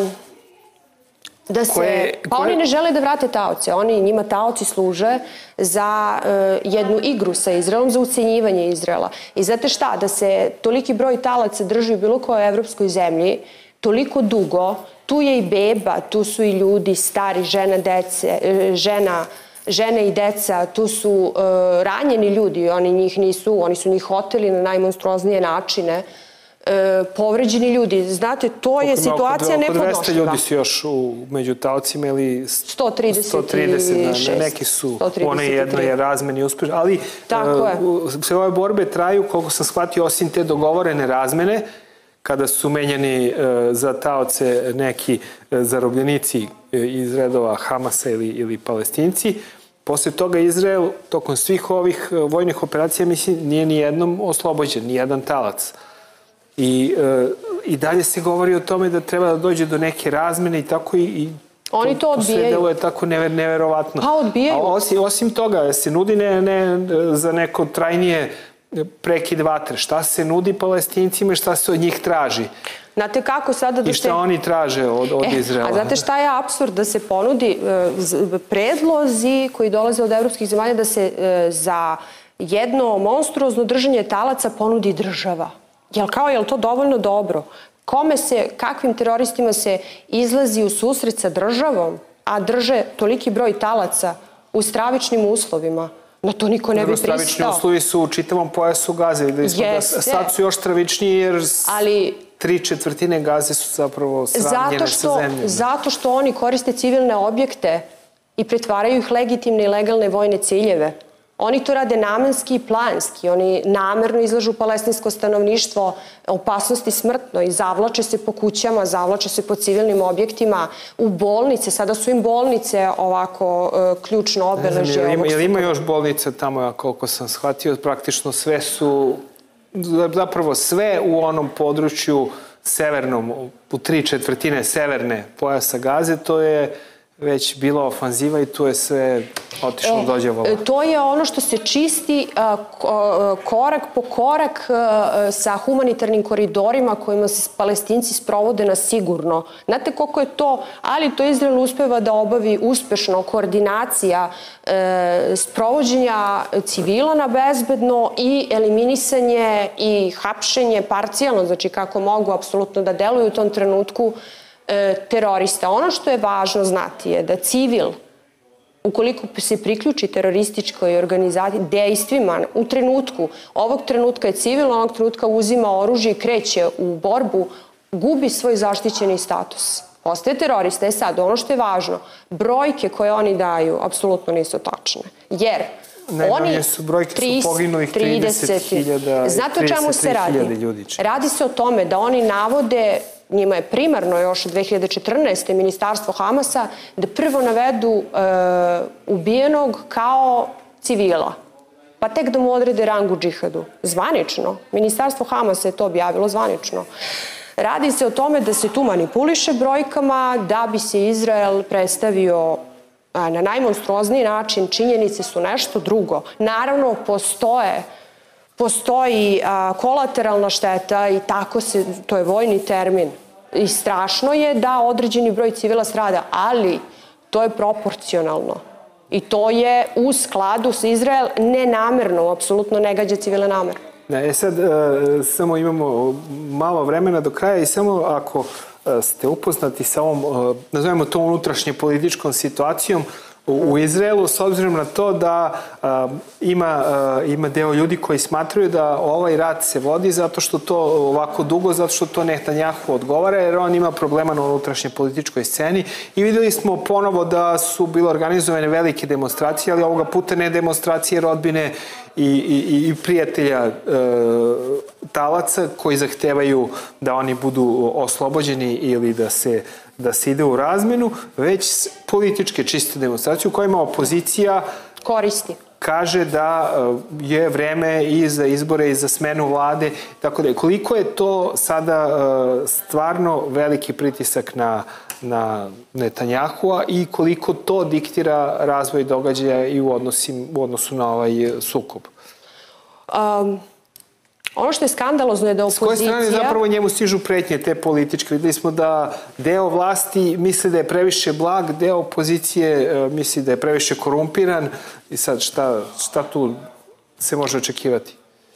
da se... Koje, pa koje... oni ne žele da vrate taoce. Oni, njima taoci služe za e, jednu igru sa Izraelom, za ucenjivanje Izraela. I znate šta? Da se toliki broj talaca drži u bilo kojoj evropskoj zemlji toliko dugo, tu je i beba, tu su i ljudi, stari, žena, dece, žena, žene i deca, tu su uh, ranjeni ljudi, oni njih nisu, oni su njih oteli na najmonstruoznije načine, uh, povređeni ljudi. Znate, to je situacija nepodnošljiva. Oko dvesta ljudi su još u, među taocima ili sto trideset, sto trideset na, neki su, one jedno je razmeni uspješno, ali uh, sve ove borbe traju, koliko sam shvatio, osim te dogovorene razmene, kada su menjani e, za taoce neki e, zarobljenici e, iz redova Hamasa ili, ili Palestinci. Posle toga Izrael, tokom svih ovih e, vojnih operacija, mislim, nije ni jednom oslobođen, ni jedan talac. I, e, I dalje se govori o tome da treba da dođe do neke razmene i tako i, i oni to, to odbijaju. To sve deluje tako never, neverovatno. Pa odbijaju. A osim, osim toga, se nudi ne, ne, za neko trajnije prekid vatre. Šta se nudi Palestincima i šta se od njih traži? Znate kako sada da se... I šta oni traže od, od e, Izraela? A znate šta je apsurd? Da se ponudi e, predlozi koji dolaze od evropskih zemalja da se e, za jedno monstruozno držanje talaca ponudi država. Jel kao, je li to dovoljno dobro? Kome se, kakvim teroristima se izlazi u susret sa državom, a drže toliki broj talaca u stravičnim uslovima? Na to niko ne bi pristao. Stravični uslovi su u čitavom pojasu Gaze. Sad su još stravičniji jer ali, tri četvrtine Gaze su zapravo sravnjene sa zemljom. Zato što oni koriste civilne objekte i pretvaraju ih legitimne i legalne vojne ciljeve. Oni to rade namenski i planski. Oni namerno izlažu palestinsko stanovništvo opasnosti smrtno i zavlače se po kućama, zavlače se po civilnim objektima, u bolnice. Sada su im bolnice ovako ključno obeležje. Je li ima još bolnice tamo, koliko sam shvatio, praktično sve su, zapravo sve u onom području severnom, u tri četvrtine severne pojasa Gaze, to je već bila ofanziva i tu je sve otišlo dođevalo. To je ono što se čisti korak po korak sa humanitarnim koridorima kojima se Palestinci sprovode na sigurno. Znate koliko je to, ali to Izrael uspeva da obavi uspešno koordinacija sprovođenja civila na bezbedno i eliminisanje i hapšenje parcijalno, znači kako mogu apsolutno da deluju u tom trenutku terorista. Ono što je važno znati je da civil, ukoliko se priključi terorističkoj organizaciji, dejstvima u trenutku, ovog trenutka je civil, onog trenutka uzima oružje i kreće u borbu, gubi svoj zaštićeni status. Ostaje terorista. E sad, ono što je važno, brojke koje oni daju apsolutno nisu tačne. Jer Najmanje su brojke su poginulih trideset hiljada Znate o čemu se radi? Radi se o tome da oni navode, njima je primarno još dve hiljade četrnaeste. ministarstvo Hamasa, da prvo navedu ubijenog kao civila, pa tek da mu odrede rang u džihadu. Zvanično. Ministarstvo Hamasa je to objavilo zvanično. Radi se o tome da se tu manipuliše brojkama, da bi se Izrael predstavio na najmonstruozniji način. Činjenice su nešto drugo. Naravno, postoje Postoji kolateralna šteta i tako se, to je vojni termin. I strašno je da određeni broj civila strada, ali to je proporcionalno. I to je u skladu sa Izrael nenamerno, apsolutno ne gađa civile namerno. E sad, samo imamo malo vremena do kraja i samo ako ste upoznati sa ovom, nazovemo to unutrašnje političkom situacijom u Izraelu, s obzirom na to da ima, ima deo ljudi koji smatraju da ovaj rat se vodi zato što to ovako dugo, zato što to Netanjahu odgovara, jer on ima problema na unutrašnje političkoj sceni i videli smo ponovo da su bile organizovane velike demonstracije, ali ovoga puta ne demonstracije rodbine i, i, i prijatelja e, talaca koji zahtevaju da oni budu oslobođeni ili da se da se ide u razmenu, već političke čiste demonstracije u kojima opozicija koristi. Kaže da je vreme i za izbore i za smenu vlade. Tako da, koliko je to sada stvarno veliki pritisak na, na Netanjahua i koliko to diktira razvoj događaja i u, odnosi, u odnosu na ovaj sukob? Um... Ono što je skandalozno je da opozicija... S koje strane zapravo njemu stižu pretnje te političke? Videli smo da deo vlasti misli da je previše blag, deo opozicije misli da je previše korumpiran i sad šta, šta tu se može očekivati?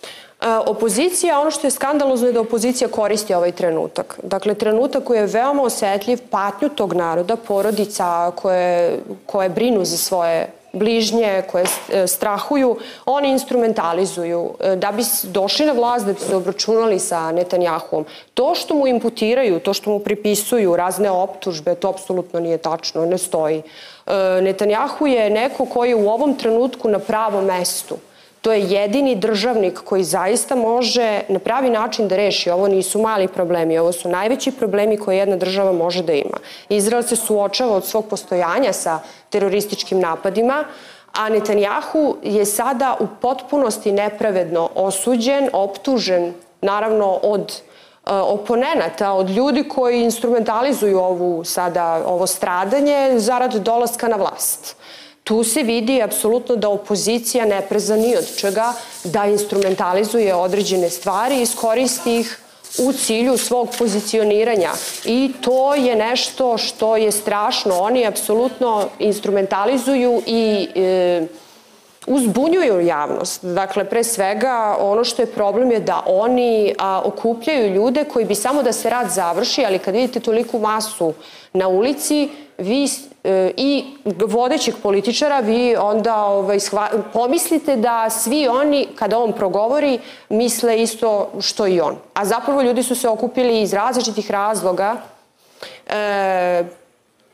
Opozicija, ono što je skandalozno je da opozicija koristi ovaj trenutak. Dakle, trenutak koji je veoma osetljiv, patnju tog naroda, porodica koje, koje brinu za svoje bližnje, koje strahuju, oni instrumentalizuju da bi došli na vlast, da bi se obračunali sa Netanjahuom. To što mu imputiraju, to što mu pripisuju razne optužbe, to apsolutno nije tačno, ne stoji. Netanjahu je neko koji je u ovom trenutku na pravom mestu. To je jedini državnik koji zaista može na pravi način da reši. Ovo nisu mali problemi, ovo su najveći problemi koje jedna država može da ima. Izrael se suočava od svog postojanja sa terorističkim napadima, a Netanjahu je sada u potpunosti nepravedno osuđen, optužen, naravno od oponenata, od ljudi koji instrumentalizuju ovu sada, ovo stradanje zarad dolaska na vlast. Tu se vidi apsolutno da opozicija ne preza ni od čega, da instrumentalizuje određene stvari i iskoristi ih u cilju svog pozicioniranja. I to je nešto što je strašno. Oni apsolutno instrumentalizuju i e, uzbunjuju javnost. Dakle, pre svega, ono što je problem je da oni a, okupljaju ljude koji bi samo da se rat završi, ali kad vidite toliku masu na ulici, vi e, i vodećeg političara, vi onda ovaj, shva, pomislite da svi oni, kada on progovori, misle isto što i on. A zapravo ljudi su se okupili iz različitih razloga. E,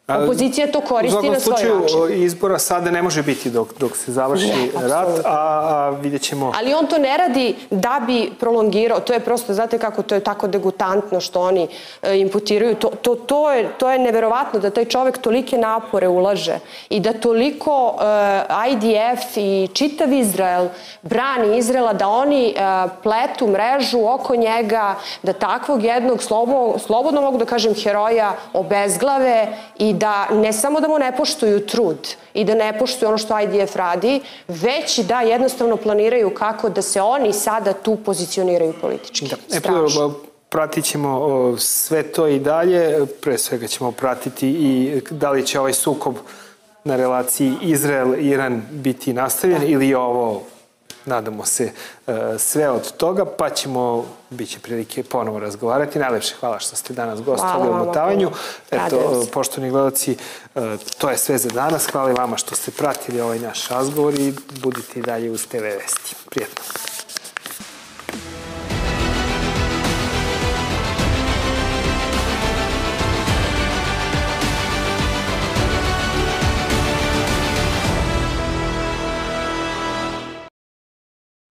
Opozicija to koristi na svoj način. U svakom slučaju izbora sada ne može biti dok, dok se završi rat, a, a vidjet ćemo... Ali on to ne radi da bi prolongirao, to je prosto, znate kako, to je tako degutantno što oni e, imputiraju, to, to, to, je, to je neverovatno da taj čovek tolike napore ulaže i da toliko e, I D F i čitav Izrael brani Izraela, da oni e, pletu mrežu oko njega, da takvog jednog, slobo, slobodno mogu da kažem, heroja obezglave i da ne samo da mu ne poštuju trud i da ne poštuju ono što I D F radi, već da jednostavno planiraju kako da se oni sada tu pozicioniraju politički. Da. Strašno. Pratit ćemo sve to i dalje. Pre svega ćemo pratiti i da li će ovaj sukob na relaciji Izrael-Iran biti nastavljen ili je ovo, nadamo se, sve od toga, pa ćemo, bit će prilike ponovo razgovarati. Najlepše hvala što ste danas gostovali u Omotavanju. Eto, poštovani gledalci, to je sve za danas. Hvala i vama što ste pratili ovaj naš razgovor i budite i dalje uz T V Vesti. Prijetno.